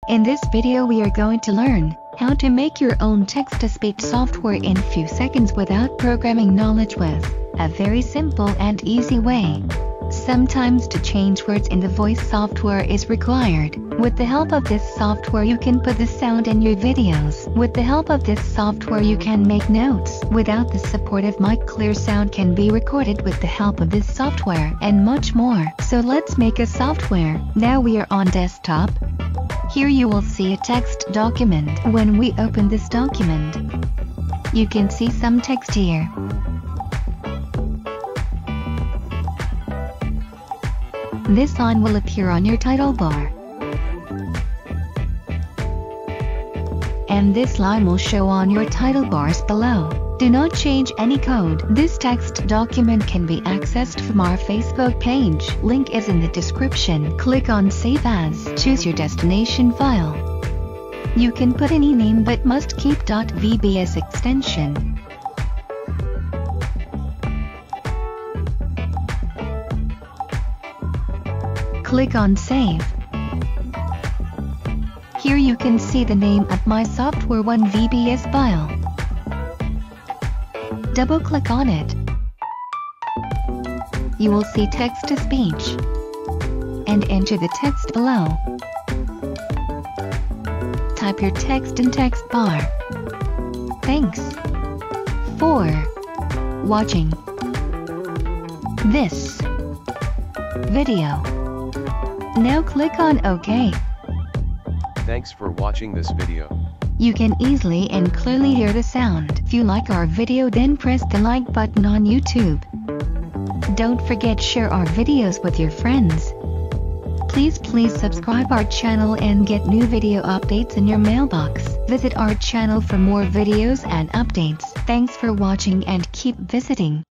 In this video we are going to learn how to make your own text-to-speech software in few seconds without programming knowledge with a very simple and easy way. Sometimes to change words in the voice software is required. With the help of this software you can put the sound in your videos. With the help of this software you can make notes. Without the support of mic, clear sound can be recorded with the help of this software and much more. So let's make a software. Now we are on desktop. Here you will see a text document. When we open this document, you can see some text here. This line will appear on your title bar. And this line will show on your title bars below. Do not change any code. This text document can be accessed from our Facebook page. Link is in the description. Click on Save As. Choose your destination file. You can put any name but must keep .vbs extension. Click on Save. Here you can see the name of my software 1VBS file. Double-click on it. You will see text-to-speech. And enter the text below. Type your text in text bar. Thanks for watching this video. Now click on OK. Thanks for watching this video. You can easily and clearly hear the sound. If you like our video, then press the like button on YouTube. Don't forget share our videos with your friends. Please subscribe our channel and get new video updates in your mailbox. Visit our channel for more videos and updates. Thanks for watching and keep visiting.